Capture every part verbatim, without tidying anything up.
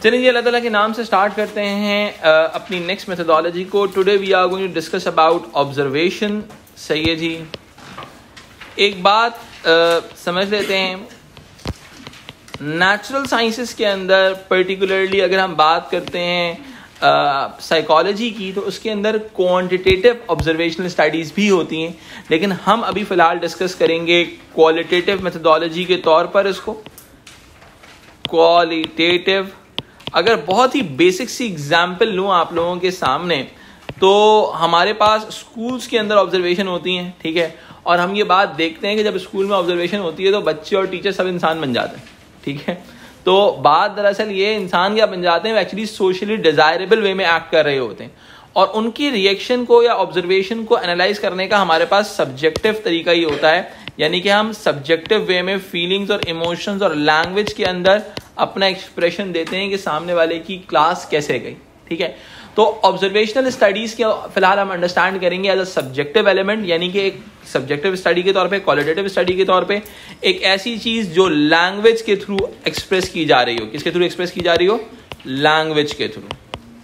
चलिए जी, अल्लाह ताला के नाम से स्टार्ट करते हैं uh, अपनी नेक्स्ट मेथोडोलॉजी को। Today we are going to discuss about observation. सही है जी। एक बात uh, समझ लेते हैं, नेचुरल साइंसेस के अंदर पर्टिकुलरली अगर हम बात करते हैं साइकोलॉजी uh, की, तो उसके अंदर क्वांटिटेटिव ऑब्जर्वेशनल स्टडीज़ भी होती हैं, लेकिन हम अभी फ़िलहाल डिस्कस करेंगे क्वालिटेटिव मेथोडोलॉजी के तौर पर इसको। क्वालिटेटिव, अगर बहुत ही बेसिक सी एग्जाम्पल लूँ आप लोगों के सामने, तो हमारे पास स्कूल्स के अंदर ऑब्जर्वेशन होती हैं, ठीक है, और हम ये बात देखते हैं कि जब स्कूल में ऑब्जर्वेशन होती है तो बच्चे और टीचर सब इंसान बन जाते हैं, ठीक है। तो बात दरअसल ये, इंसान क्या बन जाते हैं, वो एक्चुअली सोशली डिजायरेबल वे में एक्ट कर रहे होते हैं, और उनकी रिएक्शन को या ऑब्जर्वेशन को एनालाइज करने का हमारे पास सब्जेक्टिव तरीका ही होता है, यानी कि हम सब्जेक्टिव वे में फीलिंग्स और इमोशंस और लैंग्वेज के अंदर अपना एक्सप्रेशन देते हैं कि सामने वाले की क्लास कैसे गई, ठीक है। तो ऑब्जर्वेशनल स्टडीज के फिलहाल हम अंडरस्टैंड करेंगे एज अ सब्जेक्टिव एलिमेंट, यानी कि एक सब्जेक्टिव स्टडी के तौर पे, क्वालिटेटिव स्टडी के तौर पे एक ऐसी चीज जो लैंग्वेज के थ्रू एक्सप्रेस की जा रही हो। किसके थ्रू एक्सप्रेस की जा रही हो? लैंग्वेज के थ्रू,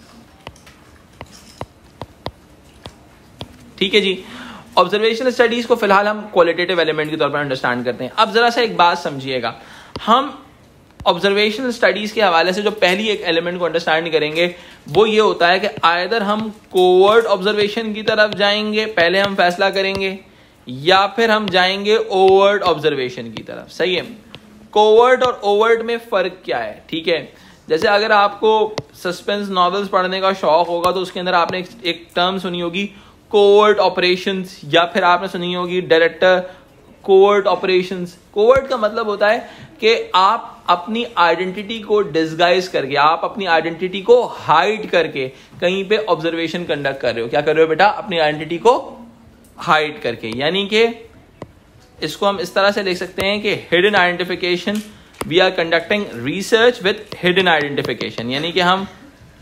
ठीक है जी। ऑब्जर्वेशनल स्टडीज को फिलहाल हम क्वालिटेटिव एलिमेंट के तौर पर अंडरस्टैंड करते हैं। अब जरा सा एक बात समझिएगा, हम ऑब्जर्वेशनल स्टडीज के हवाले से जो पहली एक एलिमेंट को अंडरस्टैंड करेंगे वो ये होता है कि आइदर हम कोवर्ट ऑब्जर्वेशन की तरफ जाएंगे, पहले हम फैसला करेंगे, या फिर हम जाएंगे ओवर्ट ऑब्जर्वेशन की तरफ। सही है। कोवर्ट और ओवर्ट में फर्क क्या है? ठीक है, जैसे अगर आपको सस्पेंस नॉवेल्स पढ़ने का शौक होगा तो उसके अंदर आपने एक, एक टर्म सुनी होगी, कोवर्ट ऑपरेशंस, या फिर आपने सुनी होगी डायरेक्टर कोवर्ट ऑपरेशंस। कोवर्ट का मतलब होता है कि आप अपनी आइडेंटिटी को डिस्गाइज करके, आप अपनी आइडेंटिटी को हाइड करके कहीं पे ऑब्जर्वेशन कंडक्ट कर रहे हो। क्या कर रहे हो बेटा? अपनी आइडेंटिटी को हाइड करके, यानी कि इसको हम इस तरह से लिख सकते हैं कि hidden identification, we are conducting research with hidden identification, यानी कि हम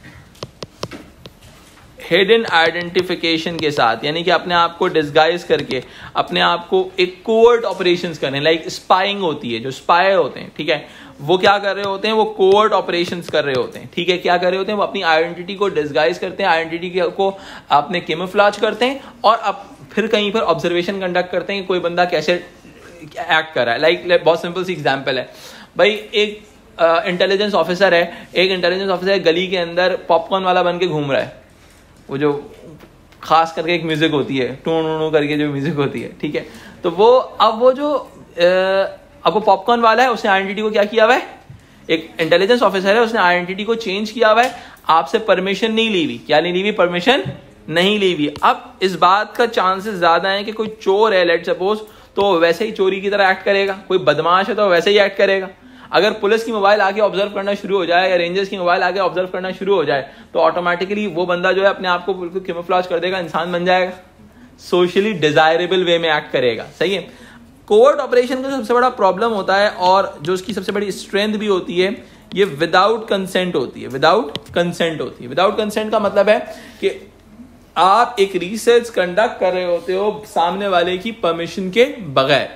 हिडन आइडेंटिफिकेशन के साथ, यानी कि अपने आप को डिस्गाइज करके अपने आप को एक कोवर्ट ऑपरेशंस करने, लाइक स्पाइंग होती है, जो स्पाई होते हैं, ठीक है, वो क्या कर रहे होते हैं? वो कोवर्ट ऑपरेशंस कर रहे होते हैं, ठीक है। क्या कर रहे होते हैं? वो अपनी आइडेंटिटी को डिस्गाइज करते हैं, आइडेंटिटी को अपने कैमोफ्लेज करते हैं, और अब फिर कहीं पर ऑब्जर्वेशन कंडक्ट करते हैं कि कोई बंदा कैसे एक्ट कर रहा है। लाइक like, बहुत सिंपल सी एग्जाम्पल है भाई, एक इंटेलिजेंस uh, ऑफिसर है, एक इंटेलिजेंस ऑफिसर गली के अंदर पॉपकॉर्न वाला बन के घूम रहा है, वो जो खास करके एक म्यूजिक होती है, टू टू करके जो म्यूजिक होती है, ठीक है। तो वो अब वो जो अब वो पॉपकॉर्न वाला है, उसने आइडेंटिटी को क्या किया हुआ है? एक इंटेलिजेंस ऑफिसर है, उसने आइडेंटिटी को चेंज किया हुआ है, आपसे परमिशन नहीं ली हुई। क्या नहीं ली हुई? परमिशन नहीं ली हुई। अब इस बात का चांसेस ज्यादा है कि कोई चोर है, लेट सपोज, तो वैसे ही चोरी की तरह एक्ट करेगा, कोई बदमाश है तो वैसे ही एक्ट करेगा। अगर पुलिस की मोबाइल आके ऑब्जर्व करना शुरू हो जाए, या रेंजर्स की मोबाइल आके ऑब्जर्व करना शुरू हो जाए, तो ऑटोमेटिकली वो बंदा जो है अपने आप को बिल्कुल कैमोफ्लेज कर देगा, इंसान बन जाएगा, सोशली डिजायरेबल वे में एक्ट करेगा। सही है। कोवर्ट ऑपरेशन का सबसे बड़ा प्रॉब्लम होता है, और जो उसकी सबसे बड़ी स्ट्रेंथ भी होती है, ये विदाउट कंसेंट होती है। विदाउट कंसेंट होती है। विदाउट कंसेंट का मतलब है कि आप एक रिसर्च कंडक्ट कर रहे होते हो सामने वाले की परमिशन के बगैर।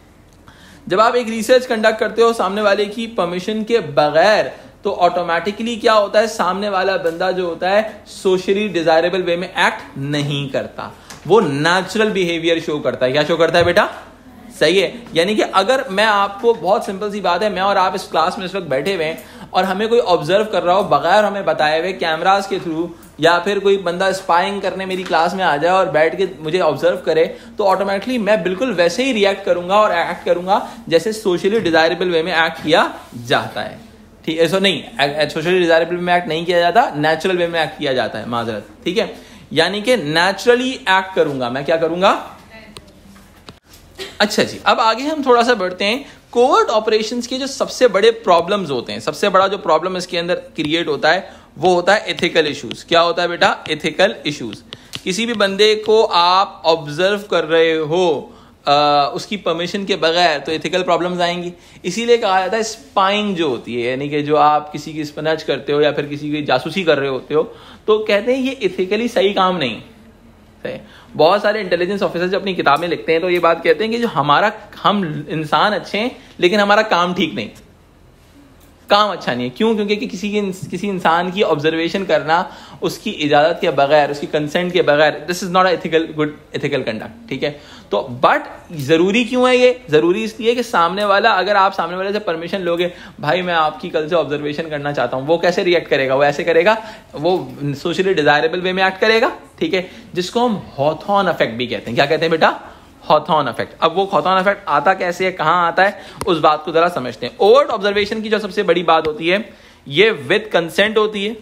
जब आप एक रिसर्च कंडक्ट करते हो सामने वाले की परमिशन के बगैर, तो ऑटोमेटिकली क्या होता है? सामने वाला बंदा जो होता है सोशली डिजायरेबल वे में एक्ट नहीं करता, वो नेचुरल बिहेवियर शो करता है। क्या शो करता है बेटा? सही है। यानी कि अगर मैं आपको, बहुत सिंपल सी बात है, मैं और आप इस क्लास में इस वक्त बैठे हुए हैं और हमें कोई ऑब्जर्व कर रहा हो बगैर हमें बताए हुए, कैमरास के थ्रू, या फिर कोई बंदा स्पाइंग करने मेरी क्लास में आ जाए और बैठ के मुझे ऑब्जर्व करे, तो ऑटोमेटिकली मैं बिल्कुल वैसे ही रिएक्ट करूंगा और एक्ट करूंगा जैसे सोशली डिजायरेबल वे में एक्ट किया जाता है, ठीक है। सो नहीं, सोशली डिजायरेबल में एक्ट नहीं किया जाता, नेचुरल वे में एक्ट किया जाता है, माजरत, ठीक है। यानी कि नेचुरली एक्ट करूंगा मैं। क्या करूंगा? अच्छा जी, अब आगे हम थोड़ा सा बढ़ते हैं। कोवर्ट ऑपरेशंस के जो सबसे बड़े प्रॉब्लम्स होते हैं, सबसे बड़ा जो प्रॉब्लम इसके अंदर क्रिएट होता है वो होता है एथिकल इश्यूज। क्या होता है बेटा? Ethical issues. किसी भी बंदे को आप ऑब्जर्व कर रहे हो आ, उसकी परमिशन के बगैर, तो एथिकल प्रॉब्लम्स आएंगी। इसीलिए कहा जाता है स्पाइंग जो होती है, यानी कि जो आप किसी की स्पनाच करते हो या फिर किसी की जासूसी कर रहे होते हो, तो कहते हैं ये एथिकली सही काम नहीं। सही। बहुत सारे इंटेलिजेंस ऑफिसर्स जो अपनी किताबें लिखते हैं तो ये बात कहते हैं कि जो हमारा, हम इंसान अच्छे हैं लेकिन हमारा काम ठीक नहीं। काम अच्छा नहीं है। क्यों? क्योंकि कि किसी किसी इंसान की ऑब्जर्वेशन करना उसकी इजाज़त के बगैर, उसकी कंसेंट के बगैर, this is not ethical good ethical conduct, ठीक है। तो बट ज़रूरी क्यों है ये? ज़रूरी इसलिए कि सामने वाला, अगर आप सामने वाले से परमिशन लोगे, भाई मैं आपकी कल से ऑब्जर्वेशन करना चाहता हूँ, वो कैसे रिएक्ट करेगा? वो ऐसे करेगा, वो सोशली डिजायरेबल वे में एक्ट करेगा, ठीक है, जिसको हम हॉथॉर्न इफेक्ट भी कहते हैं। क्या कहते हैं बेटा? Hawthorne effect. अब वो हॉथॉर्न इफेक्ट आता कैसे है, कहाँ आता है, उस बात को जरा समझते हैं। ओवर्ट ऑब्जर्वेशन की जो सबसे बड़ी बात होती है, ये विद कंसेंट होती है,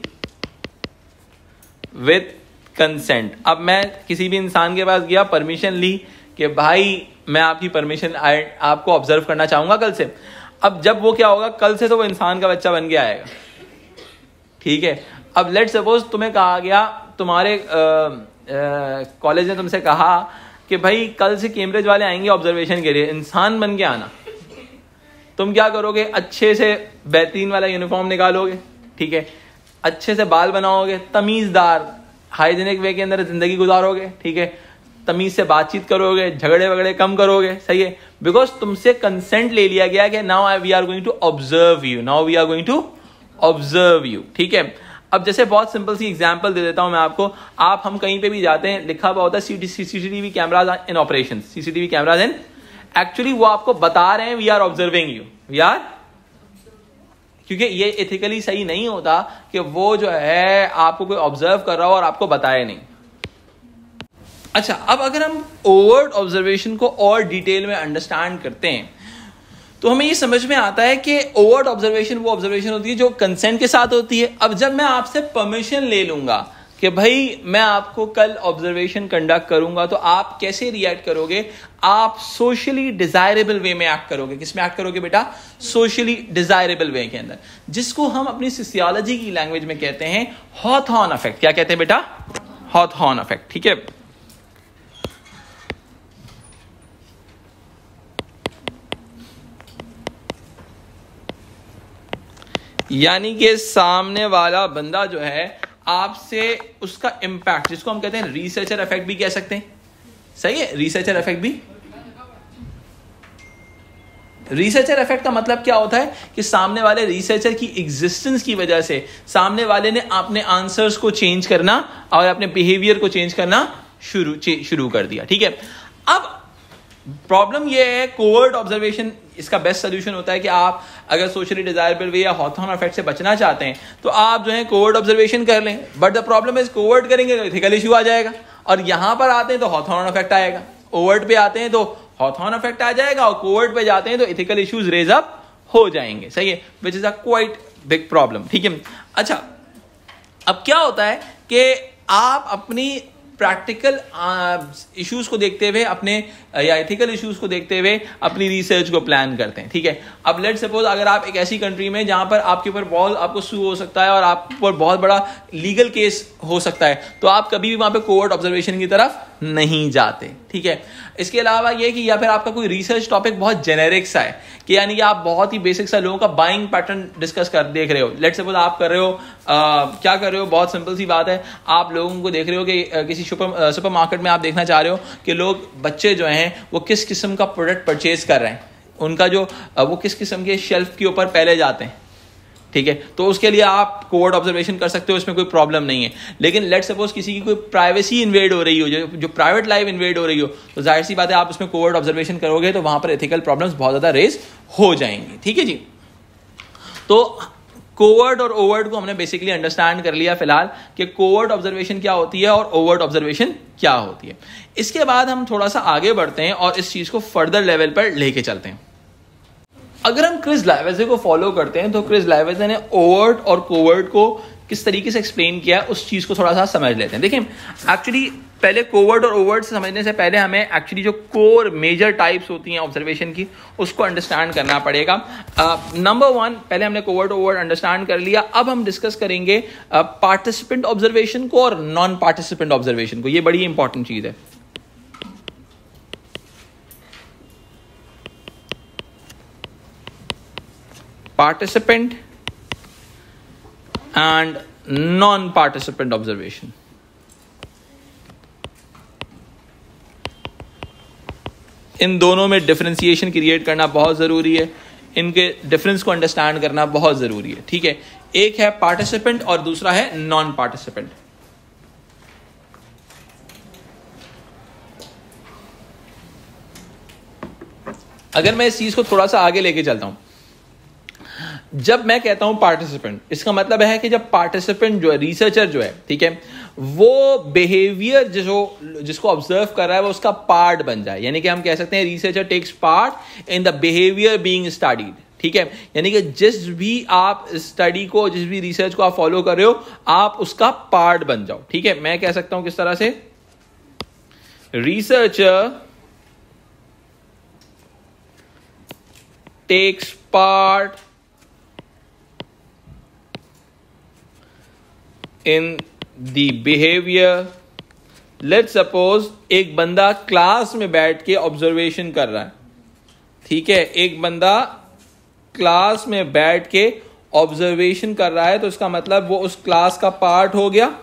विद कंसेंट। अब मैं किसी भी इंसान के पास गया, परमिशन ली कि भाई मैं आपकी परमिशन आपको ऑब्जर्व करना चाहूंगा कल से। अब जब वो क्या होगा, कल से तो वो इंसान का बच्चा बन के आएगा, ठीक है। अब लेट सपोज तुम्हें कहा गया, तुम्हारे कॉलेज ने तुमसे कहा कि भाई कल से कैम्ब्रिज वाले आएंगे ऑब्जर्वेशन के लिए, इंसान बन के आना। तुम क्या करोगे? अच्छे से बेहतरीन वाला यूनिफॉर्म निकालोगे, ठीक है, अच्छे से बाल बनाओगे, तमीज़दार हाइजीनिक वे के अंदर जिंदगी गुजारोगे, ठीक है, तमीज से बातचीत करोगे, झगड़े वगड़े कम करोगे, सही है, बिकॉज तुमसे कंसेंट ले लिया गया कि now we are going to observe you, now we are going to observe you, ठीक है। अब जैसे बहुत सिंपल सी एग्जांपल दे देता हूं मैं आपको। आप हम कहीं पे भी जाते हैं, लिखा हुआ होता है CCTV cameras in operation, CCTV cameras in, actually वो आपको बता रहे हैं we are observing you, we are, क्योंकि ये एथिकली सही नहीं होता कि वो जो है आपको कोई ऑब्जर्व कर रहा हो और आपको बताए नहीं। अच्छा, अब अगर हम ओवर्ट ऑब्जर्वेशन को और डिटेल में अंडरस्टैंड करते हैं तो हमें ये समझ में आता है कि ओवर्ट ऑब्जर्वेशन वो ऑब्जर्वेशन होती है जो कंसेंट के साथ होती है। अब जब मैं आपसे परमिशन ले लूंगा कि भाई मैं आपको कल ऑब्जर्वेशन कंडक्ट करूंगा, तो आप कैसे रिएक्ट करोगे? आप सोशली डिजायरेबल वे में एक्ट करोगे। किस में एक्ट करोगे बेटा? सोशली डिजायरेबल वे के अंदर, जिसको हम अपनी सोशियोलॉजी की लैंग्वेज में कहते हैं हॉथॉर्न इफेक्ट। क्या कहते हैं बेटा? हॉथॉर्न इफेक्ट, ठीक है। यानी कि सामने वाला बंदा जो है आपसे, उसका इंपैक्ट, जिसको हम कहते हैं रिसर्चर इफेक्ट भी कह सकते हैं, सही है, रिसर्चर इफेक्ट भी। रिसर्चर इफेक्ट का मतलब क्या होता है कि सामने वाले रिसर्चर की एग्जिस्टेंस की वजह से सामने वाले ने अपने आंसर्स को चेंज करना और अपने बिहेवियर को चेंज करना शुरू शुरू कर दिया, ठीक है। अब प्रॉब्लम यह है, कोवर्ट ऑब्जर्वेशन, इसका बेस्ट सोल्यूशन होता है कि आप अगर सोशली डिजायरेबल वे या हॉथॉर्न इफेक्ट से बचना चाहते हैं तो आप जो है कोवर्ट ऑब्जर्वेशन कर लें। But the problem is covert करेंगे तो एथिकल इशू आ जाएगा, और यहां पर आते हैं तो हॉथॉर्न इफेक्ट आएगा। ओवर्ट पे आते हैं तो हॉथॉर्न इफेक्ट आ जाएगा, और कोवर्ट पे जाते हैं तो एथिकल इश्यूज रेज अप हो जाएंगे, सही है, which is a quite big problem, ठीक है। अच्छा, अब क्या होता है कि आप अपनी प्रैक्टिकल इश्यूज को देखते हुए, अपने या एथिकल इश्यूज को देखते हुए अपनी रिसर्च को प्लान करते हैं, ठीक है। अब लेट सपोज अगर आप एक ऐसी कंट्री में जहां पर आपके ऊपर बहुत आपको सू हो सकता है और आप पर बहुत बड़ा लीगल केस हो सकता है, तो आप कभी भी वहां पे कोवर्ट ऑब्जर्वेशन की तरफ नहीं जाते, ठीक है। इसके अलावा ये कि या फिर आपका कोई रिसर्च टॉपिक बहुत जेनेरिक सा है, कि यानी कि आप बहुत ही बेसिक सा लोगों का बाइंग पैटर्न डिस्कस कर देख रहे हो। लेट सपोज आप कर रहे हो आ, क्या कर रहे हो, बहुत सिंपल सी बात है, आप लोगों को देख रहे हो कि आ, किसी सुपर सुपर मार्केट में आप देखना चाह रहे हो कि लोग, बच्चे जो हैं वो किस किस्म का प्रोडक्ट परचेज कर रहे हैं, उनका जो वो किस किस्म के शेल्फ के ऊपर पहले जाते हैं, ठीक है। तो उसके लिए आप कोवर्ट ऑब्जर्वेशन कर सकते हो, इसमें कोई प्रॉब्लम नहीं है। लेकिन लेट सपोज किसी की कोई प्राइवेसी इन्वेड हो रही हो, जो जो प्राइवेट लाइफ इन्वेड हो रही हो, तो जाहिर सी बात है आप उसमें कोवर्ट ऑब्जर्वेशन करोगे तो वहां पर एथिकल प्रॉब्लम्स बहुत ज्यादा रेज हो जाएंगी, ठीक है जी। तो कोवर्ट और ओवर्ट को हमने बेसिकली अंडरस्टैंड कर लिया फिलहाल कि कोवर्ट ऑब्जर्वेशन क्या होती है और ओवर्ट ऑब्जर्वेशन क्या होती है। इसके बाद हम थोड़ा सा आगे बढ़ते हैं और इस चीज को फर्दर लेवल पर लेके चलते हैं। अगर हम क्रिस लाइवेज़े को फॉलो करते हैं तो क्रिस लाइवेज़े ने ओवर्ट और कोवर्ट को किस तरीके से एक्सप्लेन किया है, उस चीज को थोड़ा सा समझ लेते हैं। देखिए, एक्चुअली पहले कोवर्ट और ओवर्ट से समझने से पहले हमें एक्चुअली जो कोर मेजर टाइप्स होती हैं ऑब्जर्वेशन की, उसको अंडरस्टैंड करना पड़ेगा। नंबर uh, वन, पहले हमने कोवर्ट ओवर्ट अंडरस्टैंड कर लिया, अब हम डिस्कस करेंगे पार्टिसिपेंट uh, ऑब्जर्वेशन को और नॉन पार्टिसिपेंट ऑब्जर्वेशन को। ये बड़ी इंपॉर्टेंट चीज है। Participant and non participant observation. इन दोनों में डिफरेंशिएशन क्रिएट करना बहुत जरूरी है। इनके डिफरेंस को अंडरस्टैंड करना बहुत जरूरी है, ठीक है। एक है पार्टिसिपेंट और दूसरा है नॉन पार्टिसिपेंट। अगर मैं इस चीज को थोड़ा सा आगे लेके चलता हूं, जब मैं कहता हूं पार्टिसिपेंट, इसका मतलब है कि जब पार्टिसिपेंट जो है, रिसर्चर जो है, ठीक है, वो बिहेवियर जो जिसको ऑब्जर्व कर रहा है वो उसका पार्ट बन जाए। यानी कि हम कह सकते हैं researcher takes part in the behaviour being studied, ठीक है। यानी कि जिस भी आप स्टडी को, जिस भी रिसर्च को आप फॉलो कर रहे हो, आप उसका पार्ट बन जाओ, ठीक है। मैं कह सकता हूं किस तरह से, researcher takes part in the behaviour. Let's suppose एक बंदा क्लास में बैठ के ऑब्जर्वेशन कर रहा है, ठीक है, एक बंदा क्लास में बैठ के ऑब्जर्वेशन कर रहा है, तो इसका मतलब वो उस क्लास का पार्ट हो गया,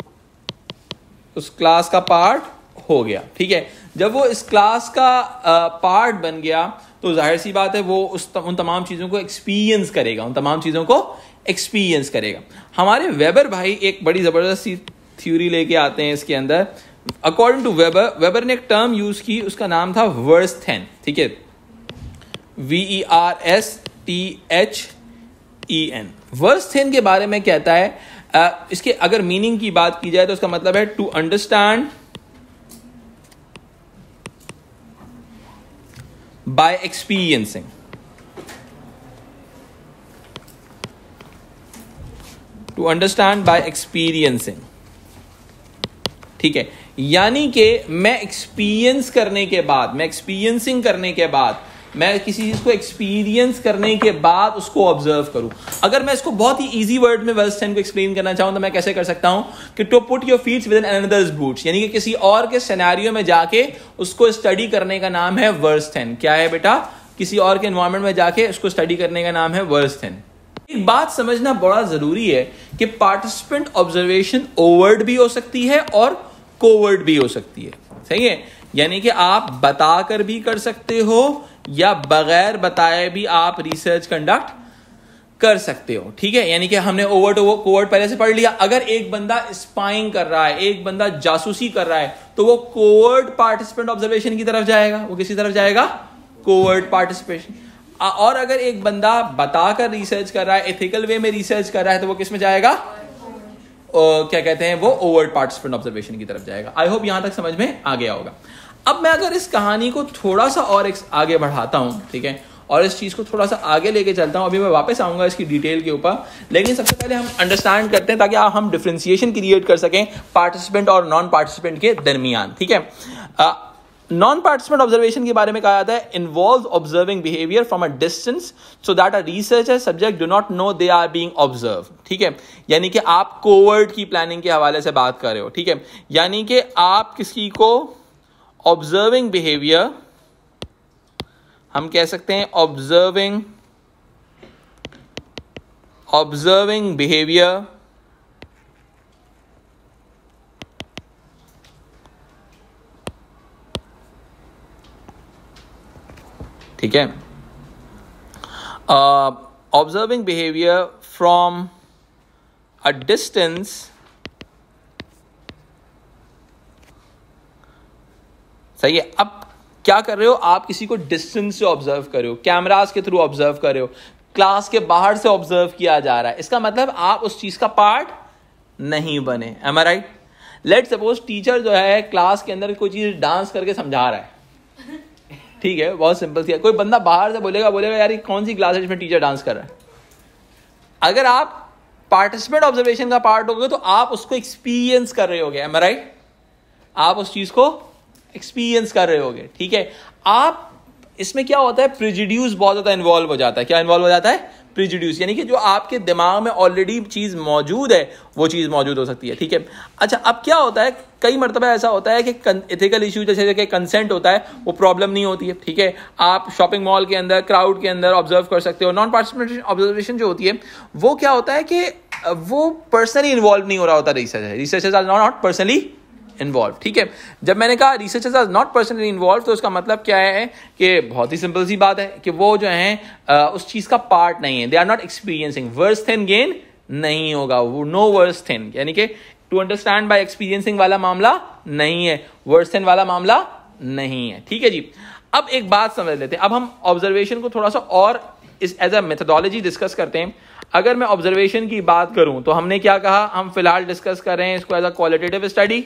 उस क्लास का पार्ट हो गया, ठीक है। जब वो इस क्लास का पार्ट बन गया तो जाहिर सी बात है वो उस उन तमाम चीजों को एक्सपीरियंस करेगा, उन तमाम चीजों को एक्सपीरियंस करेगा। हमारे वेबर भाई एक बड़ी जबरदस्त सी थ्योरी लेके आते हैं इसके अंदर। अकॉर्डिंग टू वेबर, वेबर ने एक टर्म यूज की, उसका नाम था वर्स्थेन, ठीक है, V E R S T H E N. Verstehen के बारे में कहता है, आ, इसके अगर मीनिंग की बात की जाए तो उसका मतलब है to understand by experiencing. To understand by experiencing, ठीक है। यानी कि मैं एक्सपीरियंस करने के बाद, मैं एक्सपीरियंसिंग करने के बाद, मैं किसी चीज को एक्सपीरियंस करने के बाद उसको ऑब्जर्व करूं। अगर मैं इसको बहुत ही इजी वर्ड में वर्स्थेन को एक्सप्लेन करना चाहूं तो मैं कैसे कर सकता हूं कि to put your feets with an another's boots, यानी कि किसी और के सिनेरियो में जाके उसको स्टडी करने का नाम है वर्स्थेन। क्या है बेटा? किसी और के एनवायरमेंट में जाके उसको स्टडी करने का नाम है वर्स्थेन। एक बात समझना बड़ा जरूरी है कि पार्टिसिपेंट ऑब्जर्वेशन ओवर्ट भी हो सकती है और कोवर्ट भी हो सकती है, सही है। यानी कि आप बताकर भी कर सकते हो या बगैर बताए भी आप रिसर्च कंडक्ट कर सकते हो, ठीक है। यानी कि हमने ओवर्ट कोवर्ट पहले से पढ़ लिया। अगर एक बंदा स्पाइंग कर रहा है, एक बंदा जासूसी कर रहा है, तो वो कोवर्ट पार्टिसिपेंट ऑब्जर्वेशन की तरफ जाएगा। वो किसी तरफ जाएगा? Covert participation. और अगर एक बंदा बताकर रिसर्च कर रहा है, एथिकल वे में रिसर्च कर रहा है, तो वो किस में जाएगा? और क्या कहते हैं, वो ओवर्ट पार्टिसिपेंट ऑब्जर्वेशन की तरफ जाएगा। आई होप यहां तक समझ में आ गया होगा। अब मैं अगर इस कहानी को थोड़ा सा और एक आगे बढ़ाता हूं, ठीक है, और इस चीज को थोड़ा सा आगे लेके चलता हूं, अभी मैं वापस आऊंगा इसकी डिटेल के ऊपर, लेकिन सबसे पहले हम अंडरस्टैंड करते हैं ताकि हम डिफरेंशिएशन क्रिएट कर सकें पार्टिसिपेंट और नॉन पार्टिसिपेंट के दरमियान, ठीक है। नॉन पार्टिसिपेंट ऑब्जर्वेशन के बारे में कहा जाता है involve observing behaviour from a distance so that a researcher subject do not know they are being observe, ठीक है। यानी कि आप कोवर्ट की प्लानिंग के हवाले से बात कर रहे हो, ठीक है। यानी कि आप किसी को ऑब्जर्विंग बिहेवियर, हम कह सकते हैं ऑब्जर्विंग ऑब्जर्विंग बिहेवियर ठीक है, observing behaviour from a distance सही है। अब क्या कर रहे हो आप? किसी को डिस्टेंस से ऑब्जर्व कर रहे हो, कैमरास के थ्रू ऑब्जर्व कर रहे हो, क्लास के बाहर से ऑब्जर्व किया जा रहा है। इसका मतलब आप उस चीज का पार्ट नहीं बने। Am I right? Let suppose teacher जो है क्लास के अंदर कोई चीज डांस करके समझा रहा है, ठीक है, बहुत सिंपल सी है। कोई बंदा बाहर से बोलेगा बोलेगा यार ये कौन सी क्लास है जिसमें टीचर डांस कर रहा है? अगर आप पार्टिसिपेंट ऑब्जर्वेशन का पार्ट होगे तो आप उसको एक्सपीरियंस कर रहे होगे। Am I right? आप उस चीज को एक्सपीरियंस कर रहे होगे, ठीक है। आप इसमें क्या होता है, प्रिजुड्यूस बहुत ज्यादा इन्वॉल्व हो जाता है। क्या इन्वॉल्व हो जाता है? प्रिजुड्यूस, यानी कि जो आपके दिमाग में ऑलरेडी चीज मौजूद है वो चीज मौजूद हो सकती है, ठीक है। अच्छा, अब क्या होता है, कई मरतबा ऐसा होता है कि एथिकल इशू जैसे कि कंसेंट होता है वो प्रॉब्लम नहीं होती है, ठीक है। आप शॉपिंग मॉल के अंदर क्राउड के अंदर ऑब्जर्व कर सकते हो। नॉन पार्टिसिपेशन ऑब्जर्वेशन जो होती है वो क्या होता है कि वो पर्सनली इन्वॉल्व नहीं हो रहा होता research researchers are not personally involve. ठीक है, जब मैंने कहा researchers are not personally involve, तो उसका मतलब क्या है कि बहुत ही सिंपल सी बात है कि वो जो है उस चीज का पार्ट नहीं है, they are not experiencing. Verstehen gain नहीं होगा, वो नो वर्स थिन, यानी कि टू अंडरस्टैंड बाय एक्सपीरियंसिंग वाला मामला नहीं है, वर्स थिन वाला मामला नहीं है। ठीक है जी, अब एक बात समझ लेते हैं, अब हम ऑब्जर्वेशन को थोड़ा सा और इस एज अ मेथोडोलॉजी डिस्कस करते हैं। अगर मैं ऑब्जर्वेशन की बात करूं तो हमने क्या कहा, हम फिलहाल डिस्कस कर रहे हैं इसको as a qualitative study.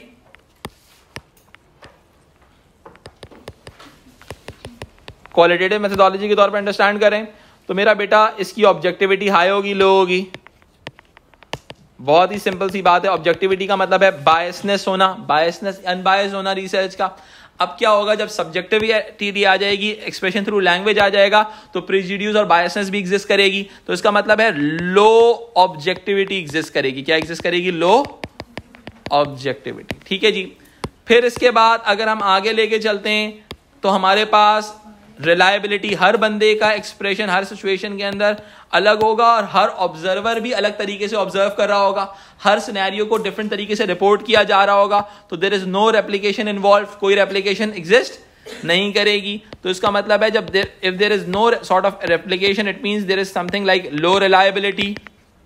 Qualitative methodology के तौर पर अंडरस्टैंड करें तो मेरा बेटा इसकी ऑब्जेक्टिविटी हाई होगी, लो होगी? बहुत ही सिंपल सी बात है, ऑब्जेक्टिविटी का मतलब है बायसनेस होना, बायसनेस अनबायस होना रिसर्च का। अब क्या होगा, जब सब्जेक्टिविटी आ जाएगी, एक्सप्रेशन थ्रू लैंग्वेज आ जाएगा, तो प्रिजुडियूस और बायसनेस भी एग्जिस्ट करेगी। तो इसका मतलब है लो ऑब्जेक्टिविटी एग्जिस्ट करेगी। क्या एग्जिस्ट करेगी? Low objectivity. ठीक है जी, फिर इसके बाद अगर हम आगे लेके चलते हैं तो हमारे पास रिलायबिलिटी, हर बंदे का एक्सप्रेशन हर सिचुएशन के अंदर अलग होगा और हर ऑब्जर्वर भी अलग तरीके से ऑब्जर्व कर रहा होगा, हर सिनेरियो को डिफरेंट तरीके से रिपोर्ट किया जा रहा होगा। तो there is no replication involve, कोई रेप्लिकेशन एग्जिस्ट नहीं करेगी। तो इसका मतलब है जब if there is no sort of replication, it means there is something like low reliability.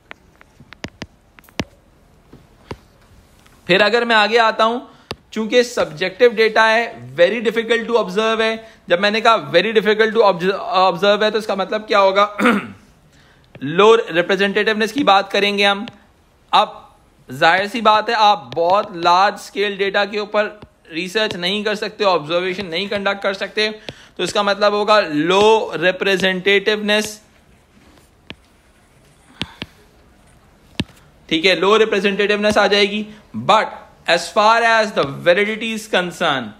फिर अगर मैं आगे आता हूं, चूंकि सब्जेक्टिव डेटा है, वेरी डिफिकल्ट टू ऑब्जर्व है। जब मैंने कहा वेरी डिफिकल्ट टू ऑब्जर्व है तो इसका मतलब क्या होगा, लो रिप्रेजेंटेटिवनेस की बात करेंगे हम। अब जाहिर सी बात है आप बहुत लार्ज स्केल डेटा के ऊपर रिसर्च नहीं कर सकते, ऑब्जर्वेशन नहीं कंडक्ट कर सकते, तो इसका मतलब होगा लो रिप्रेजेंटेटिवनेस। ठीक है, लो रिप्रेजेंटेटिवनेस आ जाएगी। But as far as the validity is concerned,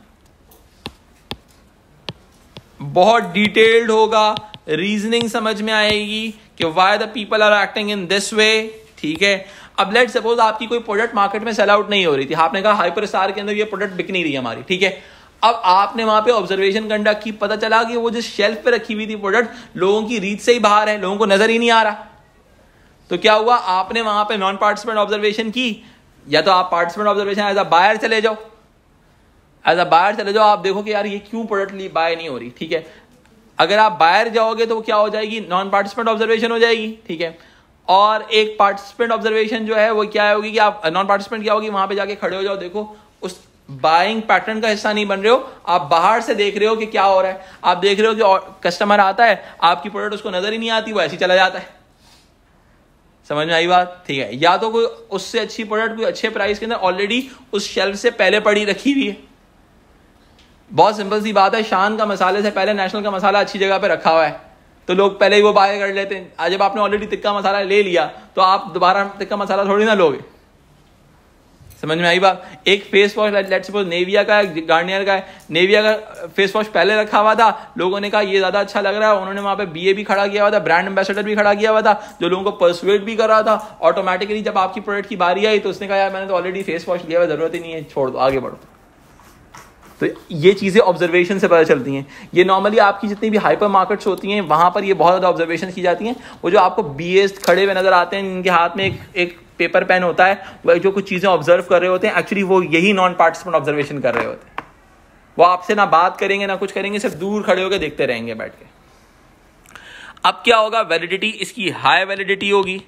बहुत डिटेल्ड होगा, रीजनिंग समझ में आएगी कि why the people are acting in this way। ठीक है, अब लेट सपोज आपकी कोई प्रोडक्ट मार्केट में सेल आउट नहीं हो रही थी, आपने कहा हाइपर स्टार के अंदर ये प्रोडक्ट बिक नहीं रही हमारी। ठीक है, अब आपने वहां पे ऑब्जर्वेशन कंडक्ट की, पता चला कि वो जो शेल्फ पे रखी हुई थी प्रोडक्ट लोगों की रीच से ही बाहर है, लोगों को नजर ही नहीं आ रहा। तो क्या हुआ, आपने वहां पे नॉन पार्टिसिपेंट ऑब्जर्वेशन की, या तो आप participant observation as a buyer चले जाओ, एज अ बायर चले जाओ, आप देखो कि यार ये क्यों प्रोडक्ट ली बाय नहीं हो रही। ठीक है, अगर आप बायर जाओगे तो क्या हो जाएगी, नॉन पार्टिसिपेंट ऑब्जर्वेशन हो जाएगी। ठीक है, और एक पार्टिसिपेंट ऑब्जर्वेशन जो है वो क्या होगी कि आप नॉन पार्टिसिपेंट क्या होगी, वहां पे जाके खड़े हो जाओ, देखो उस बाइंग पैटर्न का हिस्सा नहीं बन रहे हो, आप बाहर से देख रहे हो कि क्या हो रहा है। आप देख रहे हो कि कस्टमर आता है, आपकी प्रोडक्ट उसको नजर ही नहीं आती, वो ऐसे ही चला जाता है। समझ में आई बात? ठीक है, या तो कोई उससे अच्छी प्रोडक्ट कोई अच्छे प्राइस के अंदर ऑलरेडी उस शेल्फ से पहले पड़ी रखी हुई है। बहुत सिंपल सी बात है, शान का मसाले से पहले नेशनल का मसाला अच्छी जगह पे रखा हुआ है, तो लोग पहले ही वो बाय कर लेते हैं। आज जब आपने ऑलरेडी तिक्का मसाला ले लिया तो आप दोबारा तिक्का मसाला थोड़ी ना लोगे। समझ में आई बात? एक face wash let's suppose Nivea का है, गार्नियर का है, नेविया का फेस वॉश पहले रखा हुआ था, लोगों ने कहा ये ज्यादा अच्छा लग रहा है, उन्होंने वहां पे बीए भी खड़ा किया हुआ था, ब्रांड एम्बेसडर भी खड़ा किया हुआ था, जो लोगों को परसुएट भी कर रहा था। ऑटोमेटिकली जब आपकी प्रोडक्ट की बारी आई तो उसने कहा यार मैंने तो ऑलरेडी फेस वॉश लिया हुआ, जरूरत ही नहीं है, छोड़ दो, आगे बढ़ो। तो ये चीजें ऑब्जर्वेशन से पता चलती हैं। ये नॉर्मली आपकी जितनी भी हाइपर मार्केट्स होती हैं वहां पर ये बहुत ज्यादा ऑब्जर्वेशन की जाती हैं। वो जो आपको बीएस खड़े हुए नजर आते हैं, इनके हाथ में एक एक पेपर पेन होता है, वो जो कुछ चीजें ऑब्जर्व कर रहे होते हैं, एक्चुअली वो यही नॉन पार्टिसिपेंट ऑब्जर्वेशन कर रहे होते हैं। वो आपसे ना बात करेंगे ना कुछ करेंगे, सिर्फ दूर खड़े होकर देखते रहेंगे बैठ के। अब क्या होगा, वैलिडिटी इसकी हाई वैलिडिटी होगी,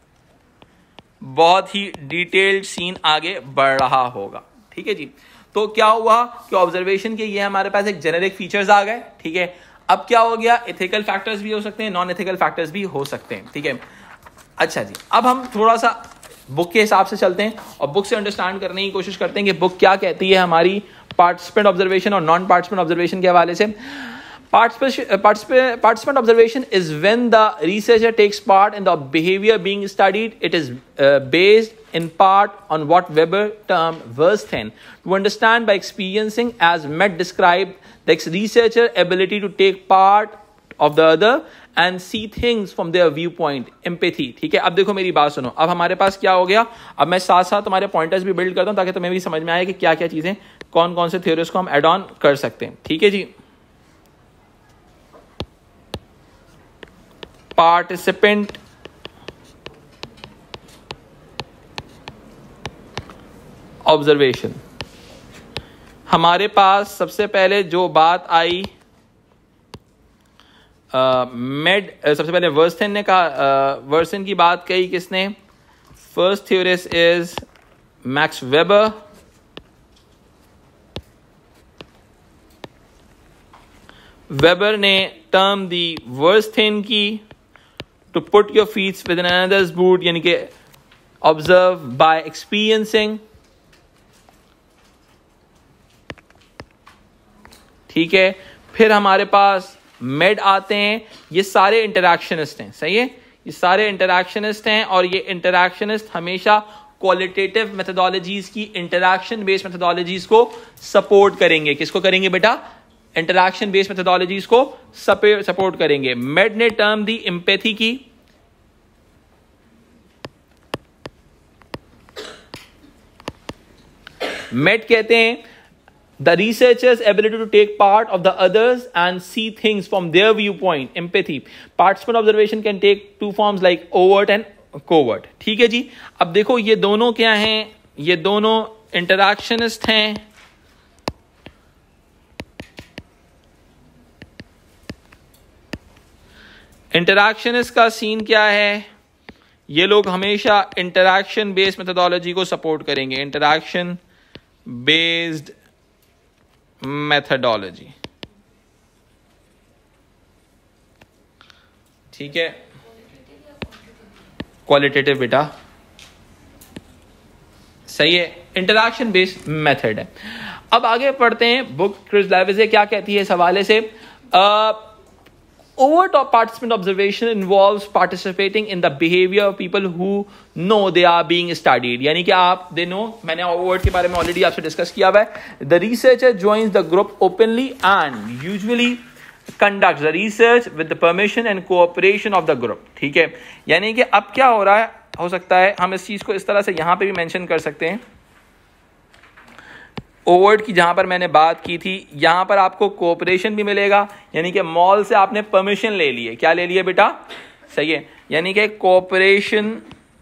बहुत ही डिटेल्ड सीन आगे बढ़ रहा होगा। ठीक है जी, तो क्या हुआ कि ऑब्जर्वेशन के ये हमारे पास एक जेनेरिक फीचर्स आ गए। ठीक है, अब क्या हो गया, एथिकल फैक्टर्स भी हो सकते हैं, नॉन एथिकल फैक्टर्स भी हो सकते हैं। ठीक है, अच्छा जी, अब हम थोड़ा सा बुक के हिसाब से चलते हैं और बुक से अंडरस्टैंड करने की कोशिश करते हैं कि बुक क्या कहती है हमारी पार्टिसिपेंट ऑब्जर्वेशन और नॉन पार्टिसिपेंट ऑब्जर्वेशन के हवाले से। Participant observation is when the researcher takes part in the behavior being studied. It is uh, based in part on what Weber termed worst thing. To understand by experiencing, as Matt described, the researcher ability to take part of the other and see things from their viewpoint, empathy. ठीक है, अब देखो मेरी बात सुनो, अब हमारे पास क्या हो गया, अब मैं साथ साथ तुम्हारे पॉइंटर्स भी बिल्ड करता हूँ ताकि तुम्हें भी समझ में आए कि क्या क्या चीजें, कौन कौन से थ्योरीज को हम एड ऑन कर सकते हैं। ठीक है जी, पार्टिसिपेंट ऑब्जर्वेशन, हमारे पास सबसे पहले जो बात आई मेड uh, सबसे पहले वर्स्थेन ने कहा, वर्स्थेन की बात कही किसने? First theorist is Max Weber. Weber ने टर्म दी वर्स्थेन की to put your feets with an another's boot, यानी कि ऑब्जर्व बाय एक्सपीरियंसिंग। ठीक है, फिर हमारे पास मेड आते हैं। ये सारे इंटरैक्शनिस्ट हैं, सही है, ये सारे इंटरैक्शनिस्ट हैं और ये इंटरैक्शनिस्ट हमेशा क्वालिटेटिव मेथोडोलॉजीज की, इंटरैक्शन बेस्ड मेथोडोलॉजीज को सपोर्ट करेंगे। किसको करेंगे बेटा? इंटरैक्शन बेस्ड मेथोडोलॉजीज को सपोर्ट करेंगे। मेड ने टर्म दी एम्पैथी की। मेड कहते हैं the researcher's ability to take part of the others and see things from their viewpoint, empathy. Participant observation can take two forms like overt and covert. ठीक है जी। अब देखो ये दोनों क्या हैं? ये दोनों इंटरैक्शनिस्ट हैं। इंटरैक्शनिस्ट का सीन क्या है? ये लोग हमेशा इंटरैक्शन बेस्ड मेथोडोलॉजी को सपोर्ट करेंगे। इंटरैक्शन बेस्ड मेथोडोलॉजी, ठीक है, क्वालिटेटिव बेटा, सही है, इंटरैक्शन बेस्ड मेथड है। अब आगे पढ़ते हैं, बुक क्रिस लेविसे क्या कहती है इस हवाले से। Overt participant observation involves participating in the behavior of people who know they are being studied. यानी कि आप they know, मैंने overt के बारे में ऑलरेडी आपसे डिस्कस किया हुआ है। The researcher joins the group openly and usually conducts the research with the permission and cooperation of the group. ठीक है, यानी कि अब क्या हो रहा है, हो सकता है हम इस चीज को इस तरह से यहां पे भी मेंशन कर सकते हैं। ओवर्ट की जहां पर मैंने बात की थी, यहां पर आपको कोऑपरेशन भी मिलेगा, यानी कि मॉल से आपने परमिशन ले ली है। क्या ले लिया बेटा? सही है, यानी कि कोऑपरेशन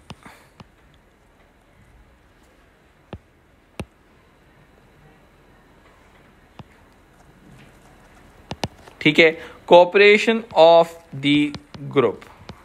ठीक है, कोऑपरेशन ऑफ द ग्रुप।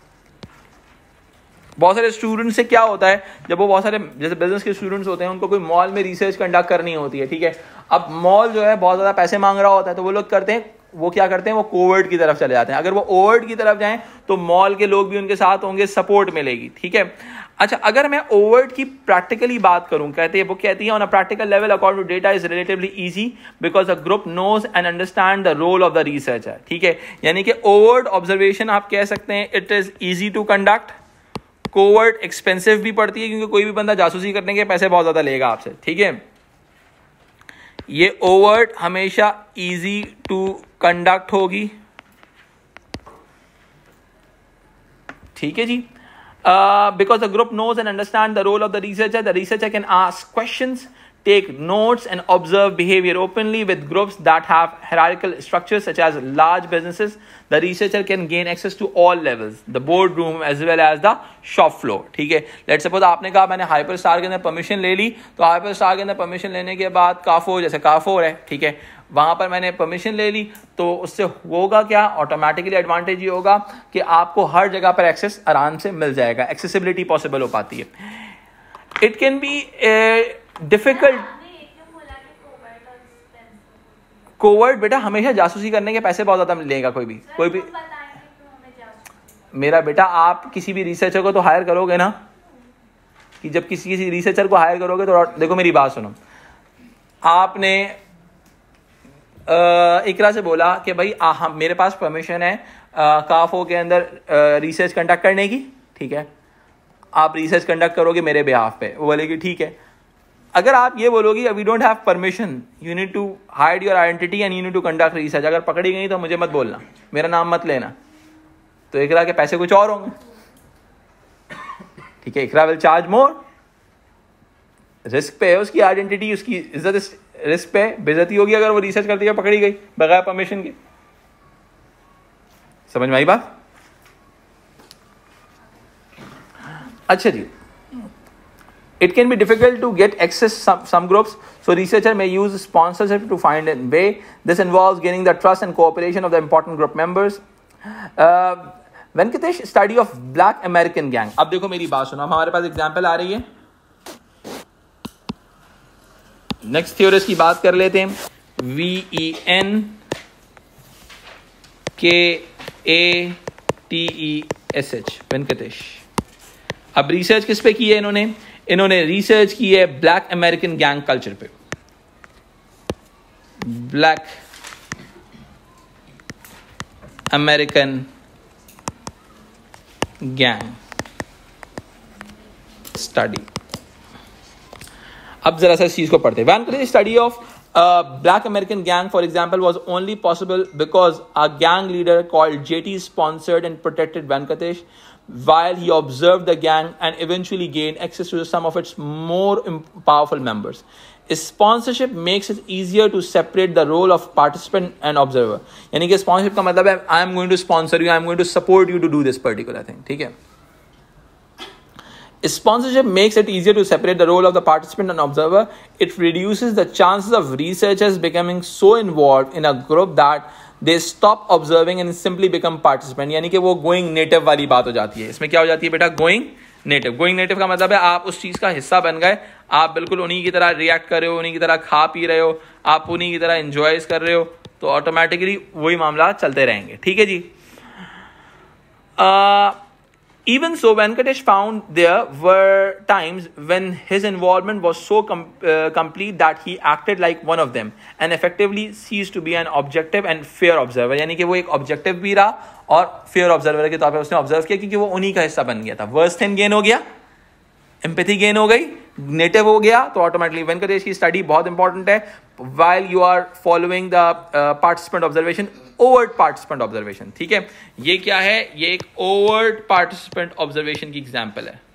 बहुत सारे स्टूडेंट्स से क्या होता है, जब वो बहुत सारे जैसे बिजनेस के स्टूडेंट्स होते हैं, उनको कोई मॉल में रिसर्च कंडक्ट करनी होती है, ठीक है। अब मॉल जो है बहुत ज्यादा पैसे मांग रहा होता है, तो वो लोग करते हैं, वो क्या करते हैं, वो कोवर्ट की तरफ चले जाते हैं। अगर वो ओवर्ट की तरफ जाएं तो मॉल के लोग भी उनके साथ होंगे, सपोर्ट मिलेगी, ठीक है। अच्छा, अगर मैं ओवर्ट की प्रैक्टिकली बात करूं, कहते हैं, वो कहती है on a practical level according to data is relatively easy because the group knows and understand the role of the researcher. ठीक है, यानी कि ओवर्ट ऑब्जर्वेशन आप कह सकते हैं it is easy to conduct. Covert expensive भी पड़ती है, क्योंकि कोई भी बंदा जासूसी करने के पैसे बहुत ज्यादा लेगा आपसे, ठीक है। ये ओवर्ट हमेशा इजी टू कंडक्ट होगी, ठीक है जी। Uh, because the group knows and understands the role of the researcher, the researcher can ask questions, take notes, and observe behavior openly. With groups that have hierarchical structures such as large businesses, the researcher can gain access to all levels, the boardroom as well as the shop floor. ठीक है, let's suppose आपने कहा मैंने hyper star के अंदर permission ले ली, तो hyper star के अंदर परमिशन लेने के बाद काफोर, जैसे काफोर है, ठीक है, वहां पर मैंने परमिशन ले ली, तो उससे होगा क्या, ऑटोमेटिकली एडवांटेज ये होगा कि आपको हर जगह पर एक्सेस आराम से मिल जाएगा, एक्सेसिबिलिटी पॉसिबल हो पाती है। It can be difficult. Covert बेटा हमेशा जासूसी करने के पैसे बहुत ज्यादा लेगा कोई भी कोई भी मेरा बेटा, आप किसी भी रिसर्चर को तो हायर करोगे ना, कि जब किसी किसी रिसर्चर को हायर करोगे तो देखो मेरी बात सुनो, आपने इकरा से बोला कि भाई आ, हम मेरे पास परमिशन है काफो के अंदर रिसर्च कंडक्ट करने की, ठीक है, आप रिसर्च कंडक्ट करोगे मेरे बिहाफ पे। वो बोलेगी ठीक है। अगर आप ये बोलोगे we don't have permission, you need to hide your identity and you need to conduct research, अगर पकड़ी गई तो मुझे मत बोलना, मेरा नाम मत लेना, तो इकरा के पैसे कुछ और होंगे, ठीक है। इकरा विल चार्ज मोर, रिस्क पे है उसकी आइडेंटिटी, उसकी इज्जत रिस्क पे, बेइज्जती होगी अगर वो रिसर्च करती है पकड़ी गई बगैर परमिशन के। समझ में आई बात? अच्छा जी, It can be difficult to get access some, some groups, so researcher may use sponsorship to find a way. This involves gaining the trust and cooperation of the important group members. Uh, Venkatesh study of Black American gang. अब देखो मेरी बात सुनो, हमारे पास example आ रही है. Next theorist की बात कर लेते हैं. We E N K A T E S H, Venkatesh. अब रिसर्च किस पे की है इन्होंने? इन्होंने रिसर्च की है ब्लैक अमेरिकन गैंग कल्चर पे. Black American gang study. अब जरा सा इस चीज को पढ़ते हैं. Venkatesh study of black American gang for example was only possible because a gang leader called JT sponsored and protected Venkatesh while he observed the gang and eventually gained access to some of its more powerful members. Sponsorship makes it easier to separate the role of participant and observer. यानी कि sponsorship का मतलब है I am going to sponsor you, I am going to support you to do this particular thing. ठीक है. Sponsorship makes it easier to separate the role of the participant and observer. It reduces the chances of researchers becoming so involved in a group that they stop observing and simply become participant. यानी कि वो going native वाली बात हो जाती है. इसमें क्या हो जाती है बेटा? going native. going native का मतलब है आप उस चीज का हिस्सा बन गए, आप बिल्कुल उन्हीं की तरह रिएक्ट कर रहे हो, उन्हीं की तरह खा पी रहे हो, आप उन्हीं की तरह एंजॉय कर रहे हो, तो ऑटोमेटिकली वही मामला चलते रहेंगे. ठीक है जी. uh, Even so, Venkatesh found there were times when his involvement was so com- uh, complete that he acted like one of them and effectively ceased to be an objective and fair observer. यानी कि वो एक objective भी रहा और fair observer के तौर पर उसने observe किया क्योंकि वो उन्हीं का हिस्सा बन गया था. Worst thing gain हो गया, empathy gain हो गई, native हो गया, तो automatically वेंकटेश की study बहुत important है. While you are following the uh, participant observation, overt participant observation. ठीक है. ये क्या है? ये एक overt participant observation की example है.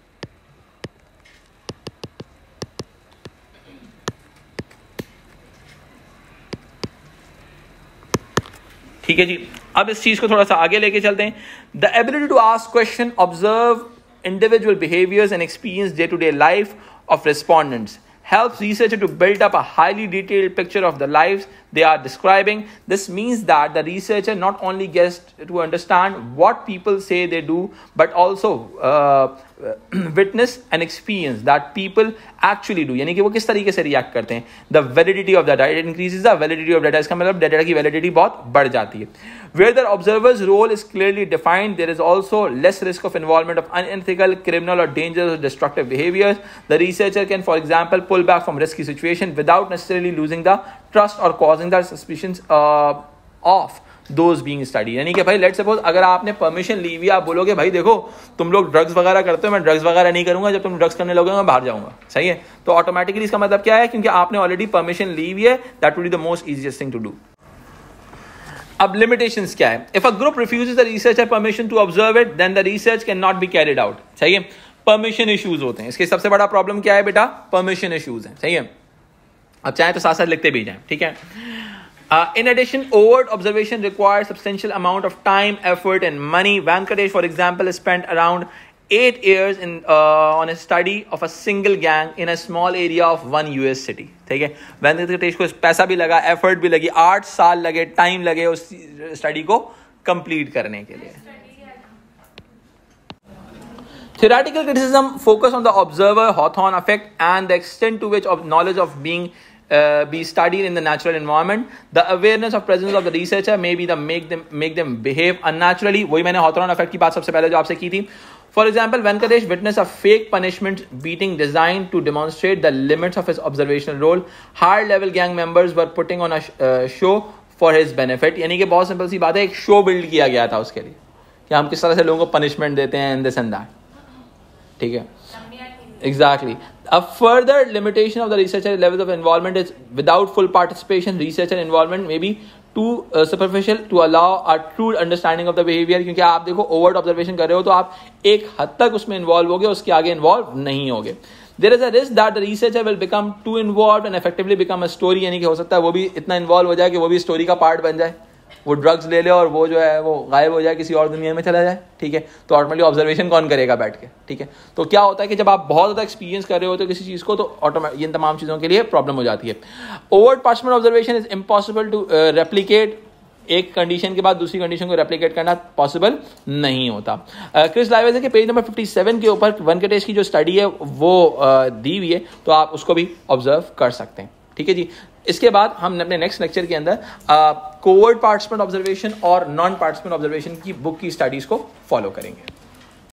ठीक है जी. अब इस चीज को थोड़ा सा आगे लेके चलते हैं. The ability to ask question, observe individual behaviors and experience day-to-day life of respondents helps researcher to build up a highly detailed picture of the lives they are describing. This means that the researcher not only gets to understand what people say they do, but also uh, witness and experience that people actually do. यानी कि वो किस तरीके से react करते हैं. The validity of the data, it increases the validity of data. इसका मतलब डाटा की वैलिडिटी बहुत बढ़ जाती है. Where the observer's role is clearly defined, there is also less risk of involvement of unethical, criminal or dangerous or destructive behaviors. The researcher can, for example, pull back from risky situation without necessarily losing the trust or causing the suspicions uh, of those being studied. यानी कि भाई let's suppose अगर आपने permission ली हुई, आप बोलोगे भाई देखो तुम लोग ड्रग्स वगैरह करते हो, मैं ड्रग्स वगैरह नहीं करूंगा, जब तुम ड्रग्स करने लगोगे मैं बाहर जाऊंगा. सही है. तो ऑटोमेटिकली इसका मतलब क्या है? क्योंकि आपने ऑलरेडी परमिशन ली हुई है, that would be the most easiest thing to do. अब लिमिटेशंस क्या है? If a group refuses the researcher permission to observe it, then the research can not be carried out. सही है. परमिशन इश्यूज होते हैं. इसके सबसे बड़ा प्रॉब्लम क्या है बेटा? परमिशन इश्यूज है. सही है. अब चाहे तो साथ साथ लिखते भी जाएं. ठीक है. Uh, in addition, overt observation requires substantial amount of time, effort, and money. Venkatesh, for example, spent around eight years in uh, on a study of a single gang in a small area of one U S city. ठीक है. वेंकटेश को पैसा भी लगा, effort भी लगी, आठ साल लगे, टाइम लगे उस स्टडी को कंप्लीट करने के लिए. Theoretical criticism focus on the observer Hawthorne effect and the extent to which of knowledge of being Uh, be studied in the natural environment. The awareness of presence of the researcher may be the make them make them behave unnaturally. वही मैंने Hawthorne effect की बात सबसे पहले जो आपसे की थी. For example, Venkatesh witnessed a fake punishment beating designed to demonstrate the limits of his observational role. Higher level gang members were putting on a uh, show for his benefit. यानी कि बहुत सिंपल सी बात है, एक show build किया गया था उसके लिए कि हम किस तरह से लोगों को पनिशमेंट देते हैं, this and that. ठीक है. Exactly. A further limitation of the researcher levels of involvement is without full participation, researcher involvement may be too uh, superficial to allow a true understanding of the behavior. क्योंकि आप देखो overt observation कर रहे हो तो आप एक हद तक उसमें involve होगे, उसके आगे involve नहीं होगे. There is a risk that the researcher will become too involved and effectively become a story. यानी कि हो सकता है वो भी इतना involve हो जाए कि वो भी story का part बन जाए. वो ड्रग्स ले ले और वो जो है वो गायब हो जाए, किसी और दुनिया में चला जाए, ठीक है, तो ऑटोमेटिकली ऑब्जर्वेशन कौन करेगा बैठ के, ठीक है। तो क्या होता है कि जब आप बहुत ज़्यादा एक्सपीरियंस कर रहे होते हो किसी चीज़ को, तो ऑटोमेटिक इन तमाम चीज़ों के लिए प्रॉब्लम हो जाती है। Overt participant observation is impossible to replicate, एक कंडीशन के बाद दूसरी कंडीशन को रेप्लिकेट करना पॉसिबल नहीं होता। क्रिस लाइवेजर के पेज नंबर सत्तावन के ऊपर वेंकटेश की जो स्टडी है वो uh, दी हुई है, तो आप उसको भी ऑब्जर्व कर सकते हैं, ठीक है जी। इसके बाद हम अपने नेक्स्ट लेक्चर के अंदर कोवर्ट पार्टिसिपेंट ऑब्जर्वेशन और नॉन पार्टिसिपेंट ऑब्जर्वेशन की बुक की स्टडीज को फॉलो करेंगे।